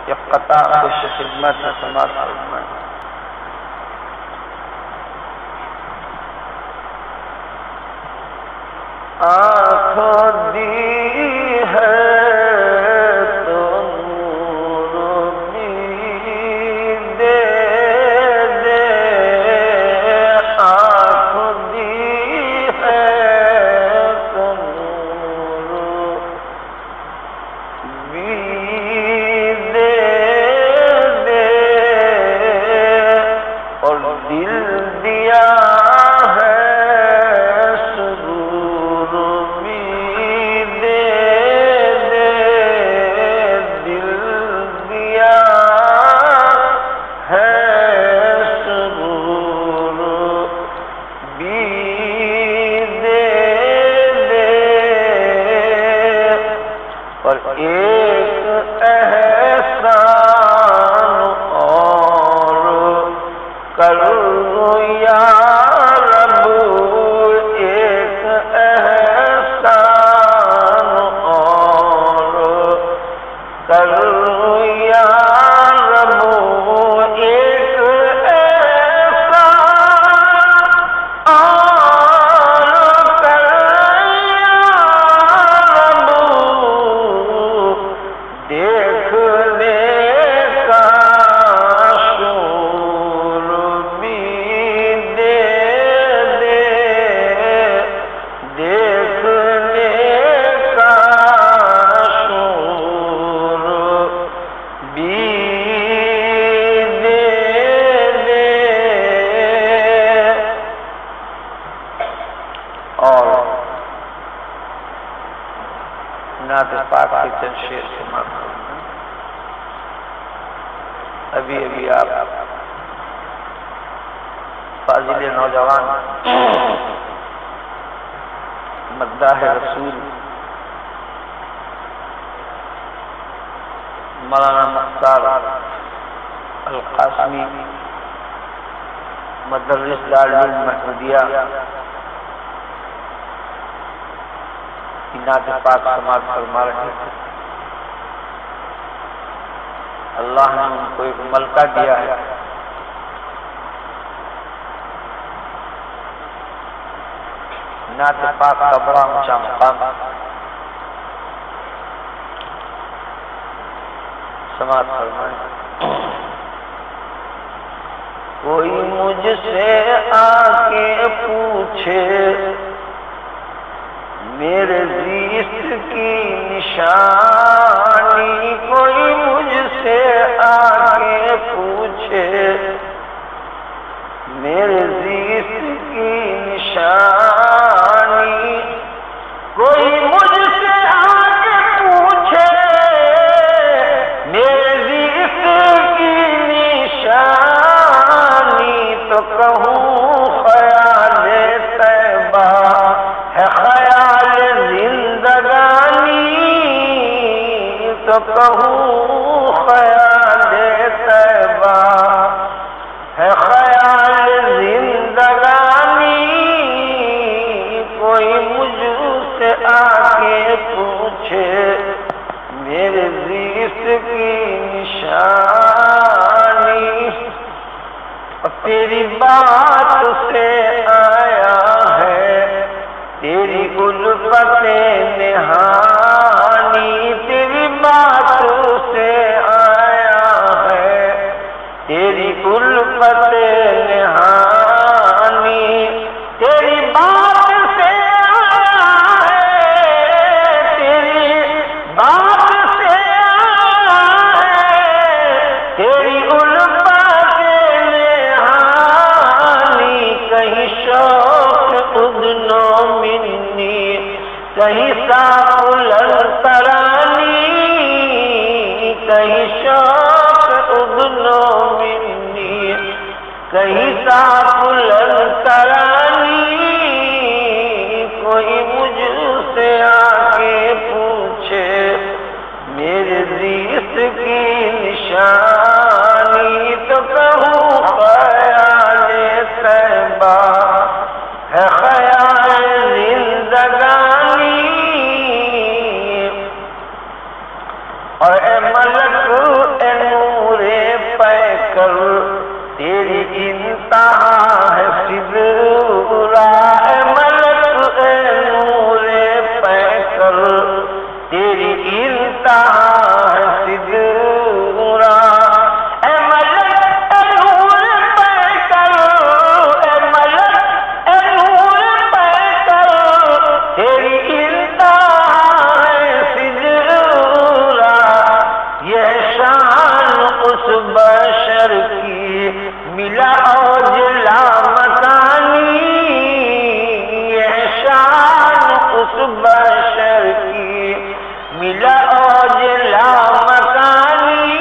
یہ قطع خوش خدمت ہے سماعت فرمائیں۔ آنکھوں دی ہے تو نور بھی دے دے، آنکھوں دی ہے تو نور بھی دے دے، اور دل دیا ابھی آپ فاضل نوجوان مداح رسول مولانا مختار القاسمی مدرس دارالعلوم محمودیہ کی نعت پاک سماعت فرما رہے ہیں۔ اللہ نے ان کو ایک ملکہ دیا ہے، نعت پاک کا بڑا اونچا مقام، سماعت فرمائیں۔ کوئی مجھ سے آ کے پوچھے میرے زیست کی نشانی، کوئی مجھ سے آ کے پوچھے میرے زیست کی نشانی، کوئی مجھ سے آ کے پوچھے میرے زیست کی نشانی، تو کہوں خیال طیبہ ہے خیال زندگانی، تو کہوں خیال طیبہ ہے خیال زندگانی، کوئی مجھ سے آ کے پوچھے میرے زیست کی نشانی، تیری بات سے آیا ہے تیری الفت نہانی، تیری بات سے آیا ہے تیری الفت نہانی، تیری بات سے آیا ہے تیری بات سے آیا ہے تیری الفت نہانی، کہیں شوق اذنو منی کہیں ساقل ترانی، کہیں شوق اذنو منی کہیں ساقل ترانی، کوئی مجھ سے آ کے پوچھے میرے زیست کی نشانی، تو کہوں خیال طیبہ ہے خیال زندگانی، اور اے ملک اے تیری انتہا ہے سدرا، اے ملک اے نور پیکر، تیری انتہا ہے سدرا، اے ملک اے نور پیکر، اے ملک اے نور پیکر، تیری انتہا ہے سدرا، یہ شان اس بشر کی ملا اوج لامکانی، یہ شان اس بشر کی ملا اوج لامکانی،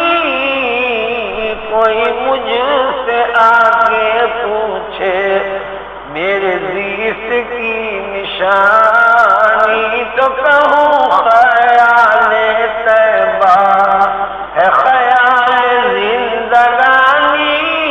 کوئی مجھ سے آ کے پوچھے میرے زیست کی نشانی، تو کہوں خیال طیبہ ہے خیال زندگانی،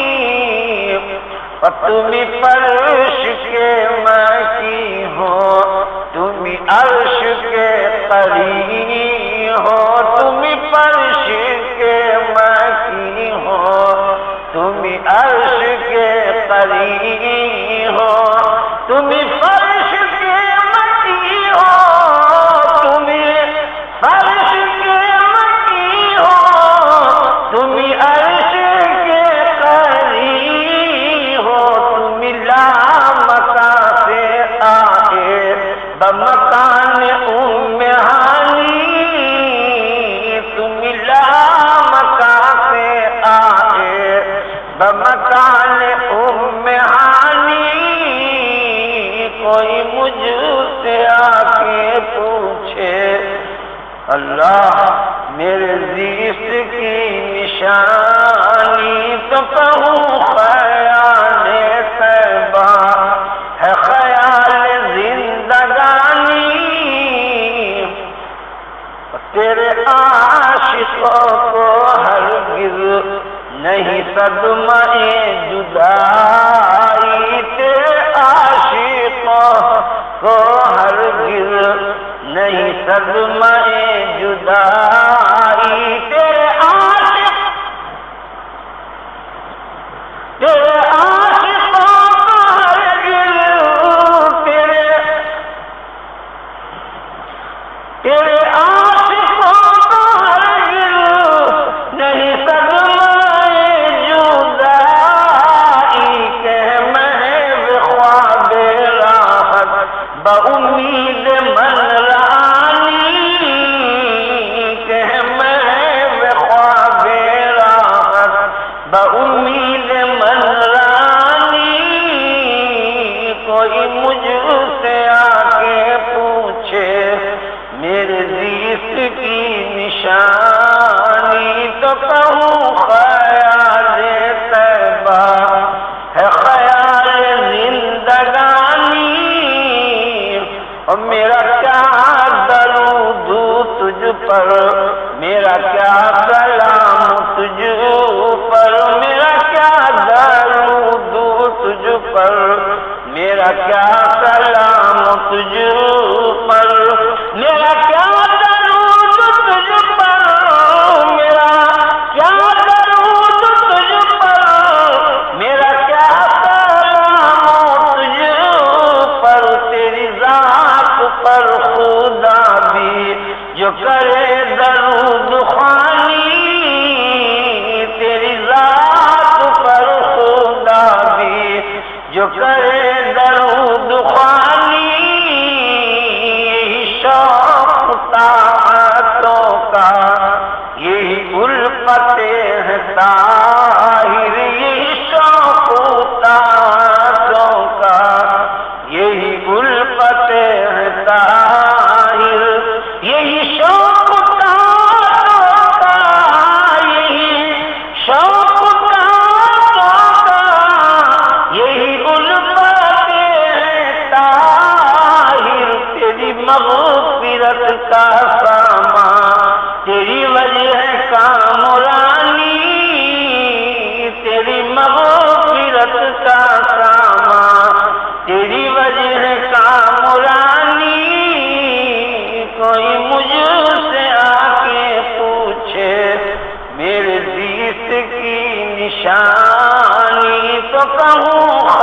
اور تم فرش کے مکی ہو، تم عرش کے قری ہو، تم فرش کے مکی ہو، تم عرش کے قری ہو، تم فرش کے مکی ہو، تم فرش کے مکی ہو، تم عرش کے قری ہو، تم لامکاں سے آئے بمکان ام ہانی، تم لامکاں سے آئے بمکان ام ہانی، کوئی مجھ سے آ کے پوچھے اللہ میرے زیست کی نشانی، تو کہوں خیال طیبہ ہے خیال زندگانی، تیرے عاشقوں کو ہرگز نہیں صدمہ جدائی، تیرے عاشقوں کو ہرگز نہیں صدمہ جدائی، تیرے عاشق تیرے عاشقوں کو ہرگز، تیرے عاشقوں کو ہرگز نہیں صدمہ جدائی، کہ محو خواب راحت بامید من رانی، کہ محو خواب راحت بامید من رانی، کوئی مجھ سے آ کے پوچھے میرے زیست کی نشانی، تو کہوں خیال طیبہ ہے خیال زندگانی، اور میرا کیا درود تجھ پر، میرا کیا سلام تجھ پر، میرا کیا درود تجھ پر، میرا کیا سلام تجھ پر، میرا کیا درود تجھ پر، میرا کیا درود تجھ پر، میرا کیا سلام تجھ پر، تیری ذات پر خدا بھی جو کرے درود خوانی، تیری ذات پر خدا بھی جو کرے درود خوانی، یہی شوق طاعتوں کا، یہی الفت ہے طاہر، یہی شوق طاعتوں کا، یہی الفت ہے طاہر، یہی شوق طاعتوں کا، یہی شوق طاعتوں کا، یہی الفت ہے طاہر، تیری مغفرت کا سامان، تیری وجہ ہے کامرانی، تیری مغفرت کا سامان، تیری وجہ ہے کامرانی، کوئی مجھ سے آ کے پوچھے میرے زیست کی نشان کہوں